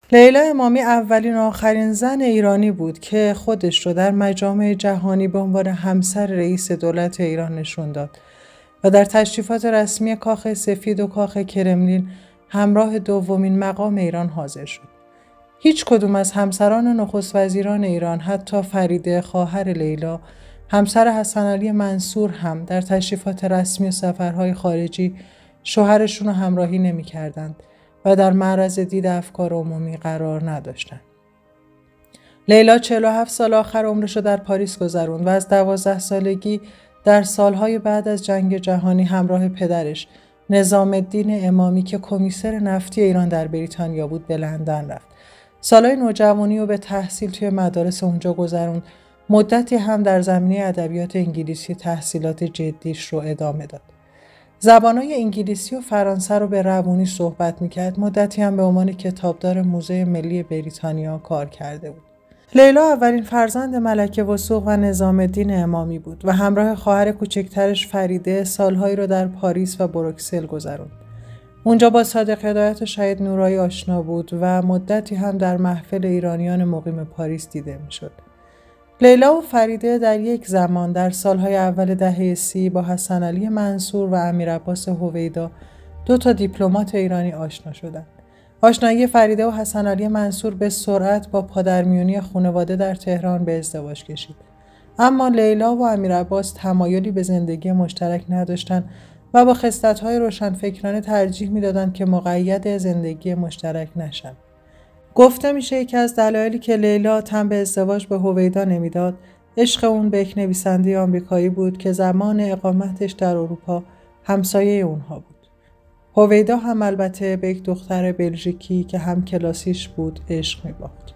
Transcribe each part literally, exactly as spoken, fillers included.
لیلا امامی اولین و آخرین زن ایرانی بود که خودش رو در مجامع جهانی به عنوان همسر رئیس دولت ایران نشون داد و در تشریفات رسمی کاخ سفید و کاخ کرملین همراه دومین مقام ایران حاضر شد. هیچ کدوم از همسران نخست وزیران ایران، حتی فریده خواهر لیلا، همسر حسن علی منصور هم در تشریفات رسمی و سفرهای خارجی شوهرشون رو همراهی نمی‌کردند و در معرض دید افکار عمومی قرار نداشتند. لیلا چهل و هفت سال آخر عمرش رو در پاریس گذروند و از دوازده سالگی در سالهای بعد از جنگ جهانی همراه پدرش نظام الدین امامی که کمیسر نفتی ایران در بریتانیا بود به لندن رفت. سالهای نوجوانی رو به تحصیل توی مدارس اونجا گذروند. مدتی هم در زمینه ادبیات انگلیسی تحصیلات جدیش رو ادامه داد. زبانهای انگلیسی و فرانسه رو به روونی صحبت میکرد. مدتی هم به عنوان کتابدار موزه ملی بریتانیا کار کرده بود. لیلا اولین فرزند ملکه وثوق و نظام الدین امامی بود و همراه خواهر کوچکترش فریده سالهایی رو در پاریس و بروکسل گذروند. اونجا با صادق هدایت و شهید نورایی آشنا بود و مدتی هم در محفل ایرانیان مقیم پاریس دیده میشد. لیلا و فریده در یک زمان در سالهای اول دهه سی با حسن علی منصور و امیر عباس هویدا دو تا دیپلمات ایرانی آشنا شدند. آشنایی فریده و حسن علی منصور به سرعت با پادرمیونی خانواده در تهران به ازدواج کشید. اما لیلا و امیر عباس تمایلی به زندگی مشترک نداشتند و با خصلت‌های روشنفکرانه ترجیح می‌دادند که مقید زندگی مشترک نشن. گفته میشه یکی از دلایلی که لیلا تن به ازدواج به هویدا نمیداد، عشق اون به یک نویسنده آمریکایی بود که زمان اقامتش در اروپا همسایه اونها بود. هویدا هم البته به یک دختر بلژیکی که هم کلاسیش بود عشق می‌باخت.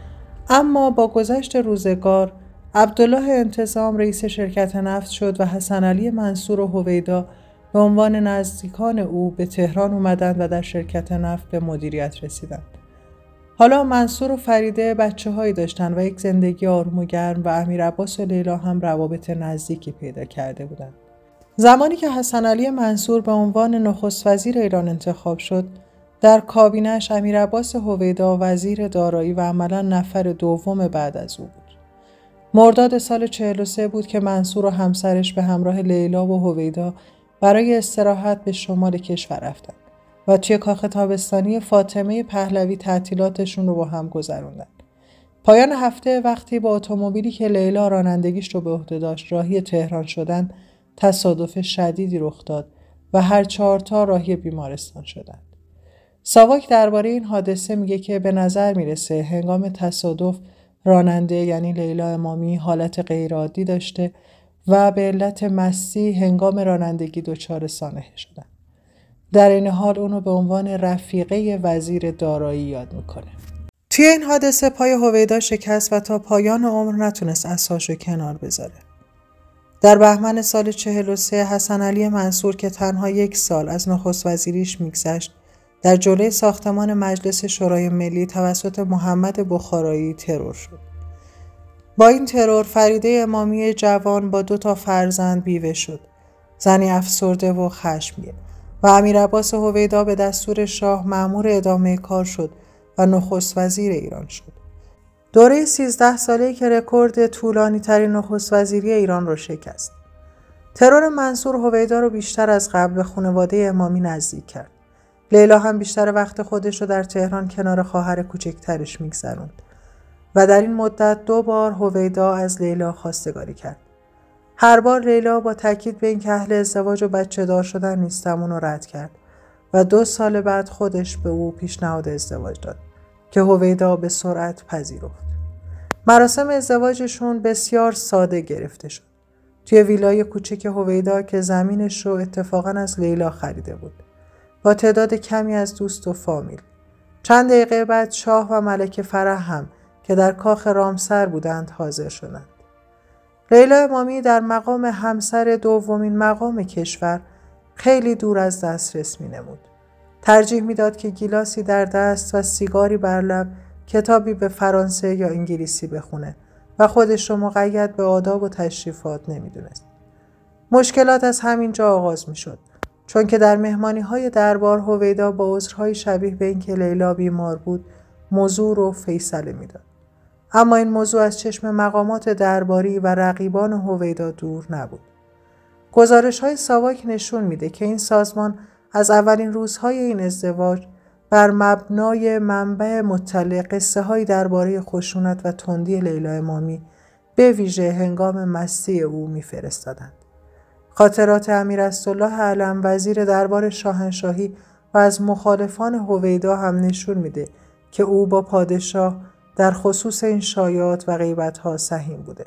اما با گذشت روزگار عبدالله انتظام رئیس شرکت نفت شد و حسن علی منصور و هویدا به عنوان نزدیکان او به تهران اومدند و در شرکت نفت به مدیریت رسیدند. حالا منصور و فریده بچه هایی داشتن و یک زندگی آروم و گرم و امیر عباس و لیلا هم روابط نزدیکی پیدا کرده بودند. زمانی که حسن علی منصور به عنوان نخست وزیر ایران انتخاب شد، در کابینه‌اش امیر عباس هویدا وزیر دارایی و عملاً نفر دوم بعد از او بود. مرداد سال چهل و سه بود که منصور و همسرش به همراه لیلا و هویدا برای استراحت به شمال کشور رفتند و توی کاخ تابستانی فاطمه پهلوی تعطیلاتشون رو با هم گذروندن. پایان هفته وقتی با اتومبیلی که لیلا رانندگیش رو به عهده داشت راهی تهران شدن، تصادف شدیدی رخ داد و هر چهار تا راهی بیمارستان شدند. ساواک درباره این حادثه میگه که به نظر میرسه هنگام تصادف راننده یعنی لیلا امامی حالت غیرعادی داشته و به علت مستی هنگام رانندگی دچار سانحه شدن. در این حال اونو به عنوان رفیقه وزیر دارایی یاد میکنه. توی این حادثه پای هویدا شکست و تا پایان عمر نتونست عصاشو کنار بذاره. در بهمن سال چهل و سه حسن علی منصور که تنها یک سال از نخست وزیریش میگذشت، در جلوی ساختمان مجلس شورای ملی توسط محمد بخارایی ترور شد. با این ترور فریده امامی جوان با دو تا فرزند بیوه شد، زنی افسرده و خشمگین، و امیر عباس هویدا به دستور شاه مأمور ادامه کار شد و نخست وزیر ایران شد. دوره سیزده ساله‌ای که رکورد طولانی ترین نخست وزیری ایران رو شکست. ترور منصور هویدا رو بیشتر از قبل به خانواده امامی نزدیک کرد. لیلا هم بیشتر وقت خودش رو در تهران کنار خواهر کوچکترش میگذروند و در این مدت دو بار هویدا از لیلا خواستگاری کرد. هر بار لیلا با تاکید به اینکه اهل ازدواج و بچه دار شدن نیستم اون رو رد کرد و دو سال بعد خودش به او پیشنهاد ازدواج داد که هویدا به سرعت پذیرفت. مراسم ازدواجشون بسیار ساده گرفته شد. توی ویلای کوچک هویدا که زمینش رو اتفاقاً از لیلا خریده بود. با تعداد کمی از دوست و فامیل. چند دقیقه بعد شاه و ملکه فرح هم که در کاخ رامسر بودند حاضر شدند. لیلا امامی در مقام همسر دومین مقام کشور خیلی دور از دسترس می نمود. ترجیح می داد که گیلاسی در دست و سیگاری بر لب کتابی به فرانسه یا انگلیسی بخونه و خودش رو مقید به آداب و تشریفات نمی دونست. مشکلات از همین جا آغاز می شد. چون که در مهمانی‌های دربار هویدا با عذرهای شبیه به اینکه لیلا بیمار بود موضوع رو فیصله میداد. اما این موضوع از چشم مقامات درباری و رقیبان هویدا دور نبود. گزارش‌های ساواک نشون میده که این سازمان از اولین روزهای این ازدواج بر مبنای منبع مطلع قصه‌هایی درباره خشونت و تندی لیلا امامی به ویژه هنگام مستی او می‌فرستادند. خاطرات امیر اسدالله علم وزیر دربار شاهنشاهی و از مخالفان هویدا هم نشون میده که او با پادشاه در خصوص این شایعات و غیبت‌ها سهیم بوده.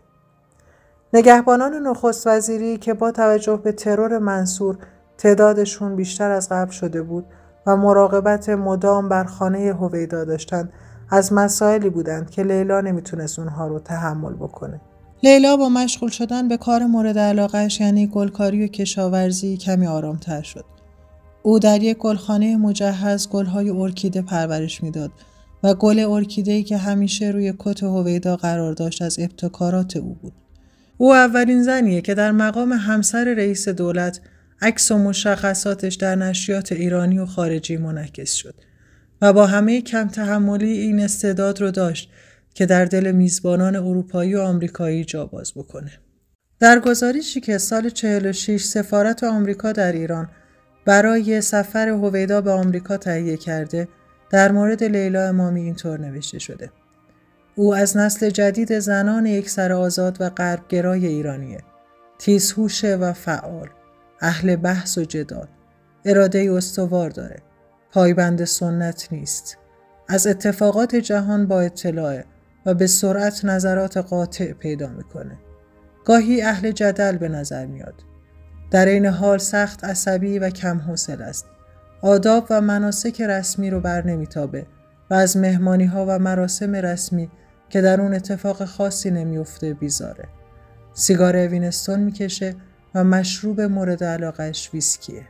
نگهبانان نخست وزیری که با توجه به ترور منصور تعدادشون بیشتر از قبل شده بود و مراقبت مدام بر خانه هویدا داشتند، از مسائلی بودند که لیلا نمیتونست اونها رو تحمل بکنه. لیلا با مشغول شدن به کار مورد علاقهش یعنی گلکاری و کشاورزی کمی آرامتر شد. او در یک گلخانه مجهز گل‌های ارکیده پرورش میداد و گل ارکیده‌ای که همیشه روی کت هویدا قرار داشت از ابتکارات او بود. او اولین زنیه که در مقام همسر رئیس دولت عکس و مشخصاتش در نشریات ایرانی و خارجی منعکس شد و با همه کم تحملی این استعداد رو داشت که در دل میزبانان اروپایی و آمریکایی جا باز بکنه. در گزارشی که سال چهل و شش سفارت آمریکا در ایران برای سفر هویدا به آمریکا تهیه کرده، در مورد لیلا امامی اینطور نوشته شده: او از نسل جدید زنان یکسر آزاد و غربگرای ایرانیه. تیزهوشه و فعال، اهل بحث و جدال، اراده استوار داره، پایبند سنت نیست، از اتفاقات جهان با اطلاعه و به سرعت نظرات قاطع پیدا میکنه. گاهی اهل جدل به نظر میاد. در این حال سخت عصبی و کم حوصله است. آداب و مناسک رسمی رو بر نمیتابه و از مهمانی ها و مراسم رسمی که در اون اتفاق خاصی نمیفته بیزاره. سیگار وینستون میکشه و مشروب مورد علاقهش ویسکیه.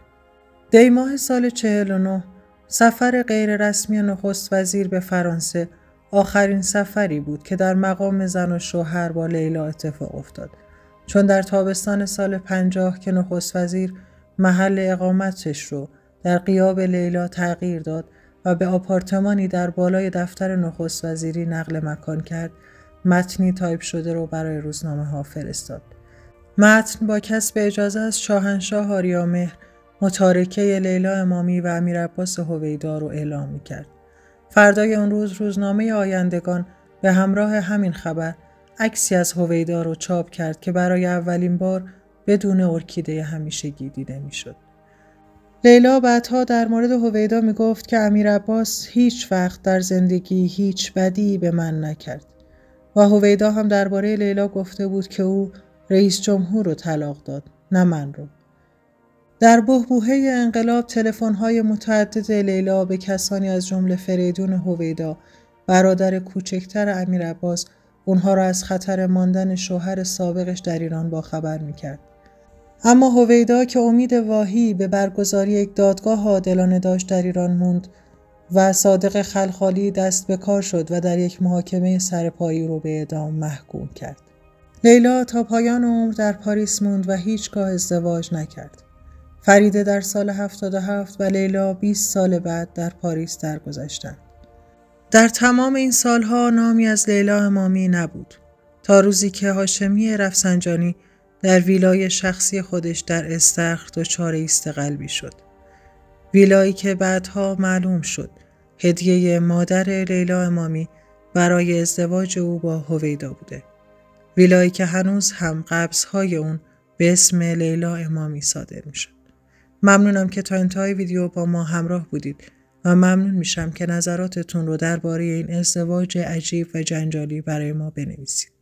دی ماه سال چهل و نه سفر غیر رسمی نخست وزیر به فرانسه آخرین سفری بود که در مقام زن و شوهر با لیلا اتفاق افتاد، چون در تابستان سال پنجاه که نخست وزیر محل اقامتش رو در غیاب لیلا تغییر داد و به آپارتمانی در بالای دفتر نخست وزیری نقل مکان کرد، متنی تایپ شده رو برای روزنامه ها فرستاد. متن با کسب اجازه از شاهنشاه آریامهر متارکه لیلا امامی و امیر عباس هویدا رو اعلام می‌کرد. فردای اون روز روزنامه آیندگان به همراه همین خبر عکسی از هویدا رو چاپ کرد که برای اولین بار بدون ارکیده همیشگی دیده می‌شد. لیلا بعدها در مورد هویدا میگفت که امیر عباس هیچ وقت در زندگی هیچ بدی به من نکرد و هویدا هم درباره لیلا گفته بود که او رئیس جمهور رو طلاق داد، نه من رو. در بحبوحه انقلاب تلفن‌های متعدد لیلا به کسانی از جمله فریدون هویدا، برادر کوچکتر امیر عباس، اونها را از خطر ماندن شوهر سابقش در ایران باخبر میکرد. اما هویدا که امید واهی به برگزاری یک دادگاه عادلانه داشت در ایران موند و صادق خلخالی دست به کار شد و در یک محاکمه سرپایی رو به اعدام محکوم کرد. لیلا تا پایان عمر در پاریس موند و هیچگاه ازدواج نکرد. فریده در سال هفتاد و هفت و لیلا بیست سال بعد در پاریس درگذشتند. در تمام این سالها نامی از لیلا امامی نبود تا روزی که هاشمی رفسنجانی در ویلای شخصی خودش در استخر دچار ایست قلبی شد. ویلایی که بعدها معلوم شد هدیه مادر لیلا امامی برای ازدواج او با هویدا بوده. ویلایی که هنوز هم قبض‌های اون به اسم لیلا امامی صادر می شد. ممنونم که تا انتهای ویدیو با ما همراه بودید و ممنون میشم که نظراتتون رو درباره این ازدواج عجیب و جنجالی برای ما بنویسید.